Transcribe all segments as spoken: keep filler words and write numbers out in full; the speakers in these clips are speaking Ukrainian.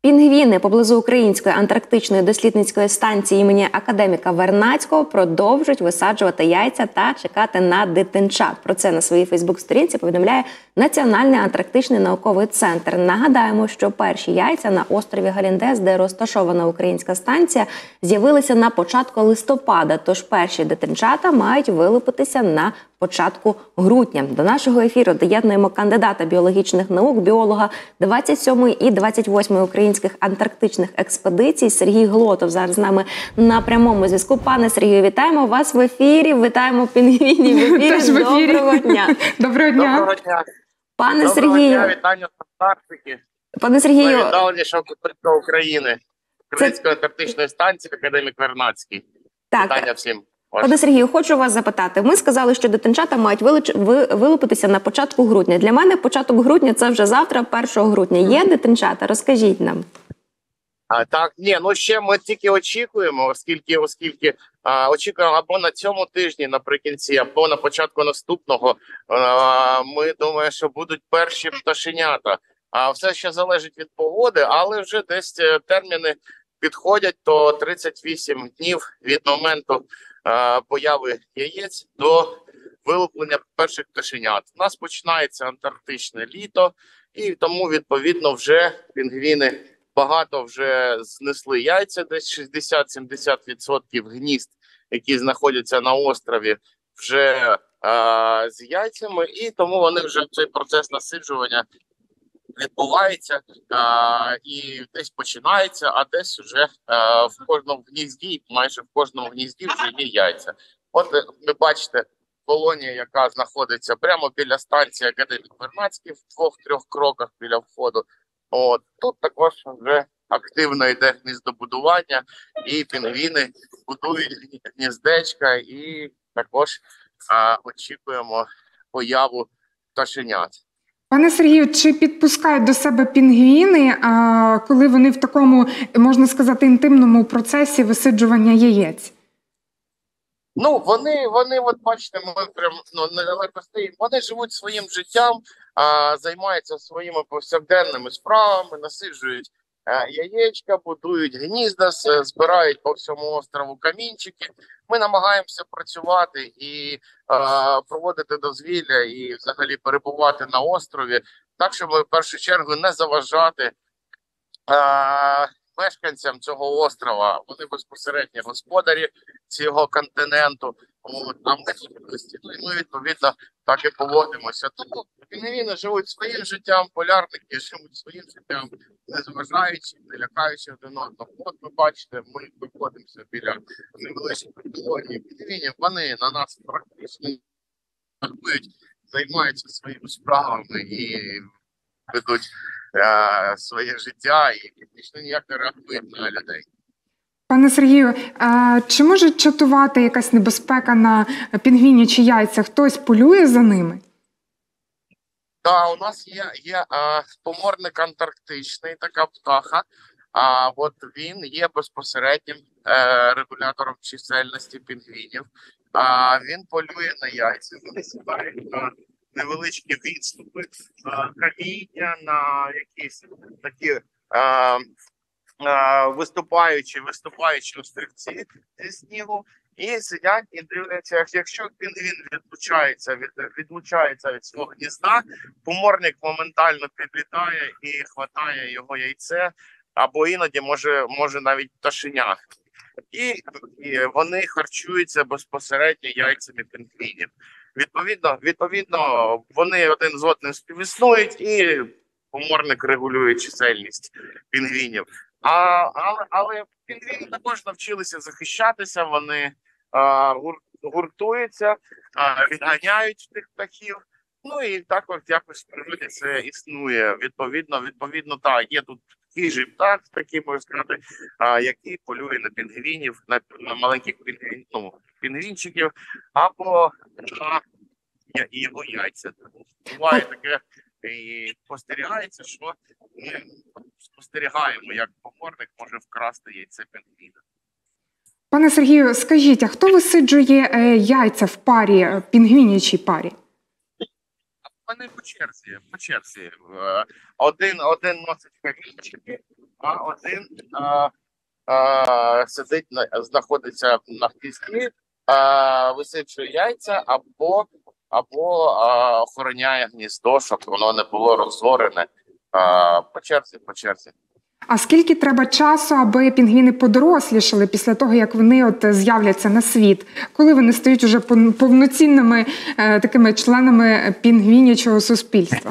Пінгвіни поблизу Української антарктичної дослідницької станції імені академіка Вернадського продовжують висаджувати яйця та чекати на дитинчат. Про це на своїй фейсбук-сторінці повідомляє Національний антарктичний науковий центр. Нагадаємо, що перші яйця на острові Галіндес, де розташована українська станція, з'явилися на початку листопада, тож перші дитинчата мають вилупитися на початку грудня. До нашого ефіру доєднуємо кандидата біологічних наук, біолога двадцять сьомої і двадцять восьмої українських антарктичних експедицій Сергій Глотов. Зараз з нами на прямому зв'язку. Пане Сергію, вітаємо вас в ефірі, вітаємо пінгвінів в ефірі. Теж в ефірі. Доброго дня. Доброго дня. Доброго дня. Пане Доброго Сергію. дня, вітання з Антарктики. Пане Сергію. Найвіддаленішого куточка України. Української антарктичної станції академік Вернадський. Так. Вітання всім. Пане Сергію, хочу вас запитати. Ми сказали, що дитинчата мають вилуч... ви... вилупитися на початку грудня. Для мене початок грудня – це вже завтра, першого грудня. Є дитинчата? Розкажіть нам. А, так, ні, ну ще ми тільки очікуємо, оскільки, оскільки а, очікуємо або на цьому тижні наприкінці, або на початку наступного. А, ми думаємо, що будуть перші пташенята. А все ще залежить від погоди, але вже десь терміни підходять, то тридцять вісім днів від моменту а, появи яєць до вилуплення перших пташенят. У нас починається антарктичне літо, і тому, відповідно, вже пінгвіни багато вже знесли яйця, десь шістдесят-сімдесят відсотків гнізд, які знаходяться на острові, вже а, з яйцями, і тому вони вже цей процес насиджування відбувається а, і десь починається, а десь вже а, в кожному гнізді, майже в кожному гнізді вже є яйця. От ви бачите колонія, яка знаходиться прямо біля станції академік Вернадський, в двох-трьох кроках біля входу. От тут також вже активно йде гніздобудування, і пінгвіни будують гніздечка, і також а, очікуємо появу пташенят. Пане Сергію, чи підпускають до себе пінгвіни, а, коли вони в такому, можна сказати, інтимному процесі висиджування яєць? Ну, вони, вони, от бачите, ми прям ну, недалеко стоїмо. Вони живуть своїм життям, а, займаються своїми повсякденними справами, насиджують а, яєчка, будують гнізда, збирають по всьому острову камінчики. Ми намагаємося працювати і а, проводити дозвілля і взагалі перебувати на острові, так, щоб в першу чергу не заважати а, мешканцям цього острова. Вони безпосередньо господарі цього континенту. От, а ми ну, і ми, відповідно, так і поводимося. Тому пінгвіни живуть своїм життям, полярники живуть своїм життям, не зважаючи, не лякаючи один одного. От ви бачите, ми виходимося біля невеличкої колонії пінгвінів. Вони на нас практично реагують, займаються своїми справами і ведуть е, своє життя і практично ніяк не реагують на людей. Пане Сергію, а чи може чатувати якась небезпека на пінгвінячі яйця? Хтось полює за ними? Так, у нас є, є а, поморник антарктичний, така птаха. А от він є безпосереднім е, регулятором чисельності пінгвінів. А він полює на яйця. Вони сідають на невеличкі відступи, а, каміння, на якісь такі а, а, виступаючі, виступаючі острівці зі снігу. І сидять і дивляться, якщо пінгвін відлучається від, відлучається від свого гнізда, поморник моментально підлітає і хватає його яйце, або іноді може, може навіть пташеня. І, і вони харчуються безпосередньо яйцями пінгвінів. Відповідно, відповідно, вони один з одним співіснують, і поморник регулює чисельність пінгвінів. А, але, але пінгвіни також навчилися захищатися, вони а, гур, гуртуються, а, відганяють тих птахів. Ну і також якось в природі це існує. Відповідно, відповідно, так, є тут хижий птах, такий, можна сказати, а, який полює на пінгвінів, на, на маленьких пінгвін, ну, пінгвінчиків, або на його яйця. Буває таке, і спостерігається, що ми спостерігаємо, як поморник може вкрасти яйце пінгвіна. Пане Сергію, скажіть, а хто висиджує е, яйця в парі, пінгвінячій парі? Вони по черзі, по черзі. Один, один носить камінчики, а один а, а, сидить, на- знаходиться на хвісті, а, висиджує яйця або, або а, охороняє гніздо, щоб воно не було розорене а, по черзі, по черзі. А скільки треба часу, аби пінгвіни подорослішали після того, як вони от з'являться на світ? Коли вони стають уже пов- повноцінними е, такими членами пінгвінячого суспільства?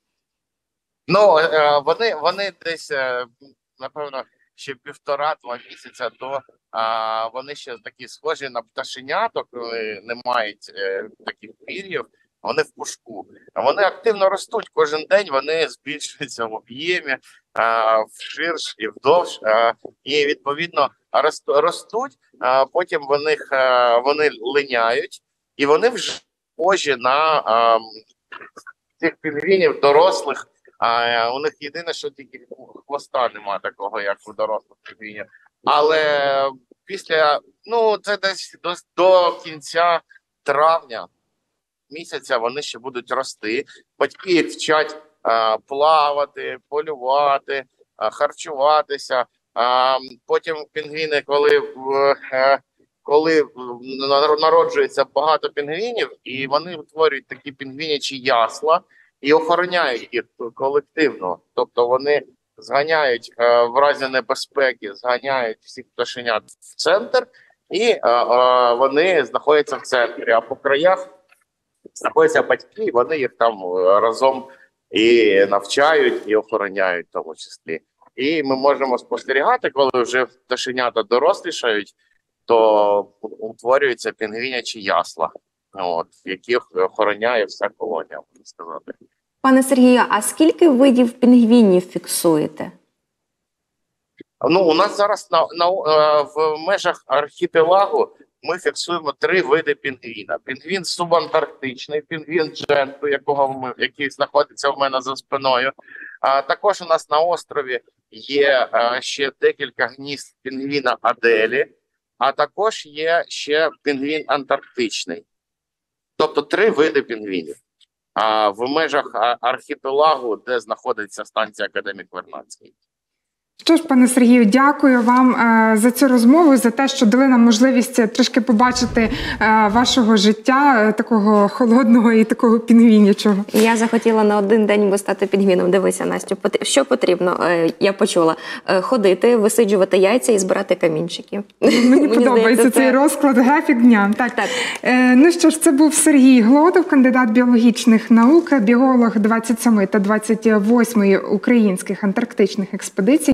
Ну, е, вони, вони десь, е, напевно, ще півтора-два місяця до, а, вони ще такі схожі на пташеняток, коли не мають е, таких пір'їв, вони в пушку. А вони активно ростуть кожен день, вони збільшуються в об'ємі, а, вширш і вдовж, а, і відповідно рос- ростуть, а потім вони, вони линяють, і вони вже схожі на а, цих пінгвінів дорослих. А у них єдине, що тільки хвоста нема такого, як у дорослих пінгвінів. Але після, ну, це десь до, до кінця травня місяця вони ще будуть рости. Батьки їх вчать а, плавати, полювати, а, харчуватися. А, потім пінгвіни, коли, е, коли народжується багато пінгвінів, і вони утворюють такі пінгвінячі ясла, і охороняють їх колективно. Тобто вони зганяють е, в разі небезпеки, зганяють всіх пташенят в центр, і е, е, вони знаходяться в центрі, а по краях знаходяться батьки, і вони їх там разом і навчають, і охороняють в тому числі. І ми можемо спостерігати, коли вже пташенята дорослішають, то утворюються пінгвінячі ясла, от, яких охороняє вся колонія, можна сказати. Пане Сергію, а скільки видів пінгвінів фіксуєте? Ну, у нас зараз на, на, в межах архіпелагу ми фіксуємо три види пінгвіна. Пінгвін субантарктичний, пінгвін дженту, якого ми, який знаходиться в мене за спиною. А також у нас на острові є а, ще декілька гнізд пінгвіна Аделі, а також є ще пінгвін антарктичний. Тобто три види пінгвінів. А в межах а, архіпелагу, де знаходиться станція Академік Вернадський. Що ж, пане Сергію, дякую вам е, за цю розмову, за те, що дали нам можливість трішки побачити е, вашого життя, е, такого холодного і такого пінгвінячого. Я захотіла на один день би стати пінгвіном. Дивися, Настю, пот- що потрібно, е, я почула, Е, ходити, висиджувати яйця і збирати камінчики. Мені подобається здається, цей це- розклад, графік дня. Так. Так. Е, ну що ж, це був Сергій Глотов, кандидат біологічних наук, біолог двадцять сьомої та двадцять восьмої українських антарктичних експедицій.